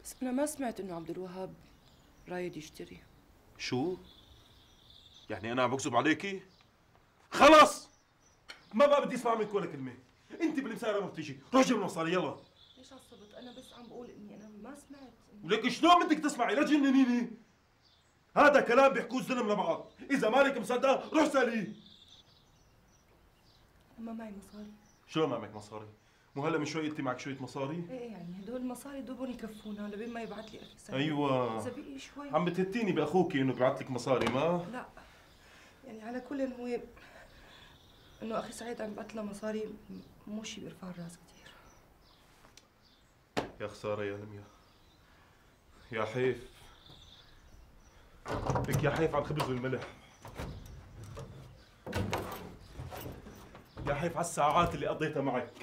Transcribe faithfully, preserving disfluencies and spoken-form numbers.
بس انا ما سمعت انه عبد الوهاب رايد يشتري. شو؟ يعني انا عم بكذب عليكي؟ خلص ما بقى بدي اسمع منك ولا كلمه. انت بالمساء ما بتيجي، روح جيب المصاري يلا. ليش عصبت؟ انا بس عم بقول اني انا ما سمعت. ولك شلون بدك تسمعي؟ لا تجننيني. هذا كلام بيحكوه الزلم لبعض، اذا مالك مصدقه روح ساليه. انا ما معي مصاري. شلون ما معك مصاري؟ مو هلا من شوي قلتي معك شويه مصاري؟ ايه يعني هدول المصاري دوبهم يكفونا لبين ما يبعث لي اخي سعيد. ايوه اذا بقي شوي. عم بتهتيني باخوك انه بيبعث لك مصاري ما؟ لا يعني على كل هو انه اخي سعيد عم يبعث له مصاري مو شيء بيرفع الراس كثير. يا خساره يا لميا، يا حيف لك، يا حيف على الخبز والملح، يا حيف على الساعات اللي قضيتها معك.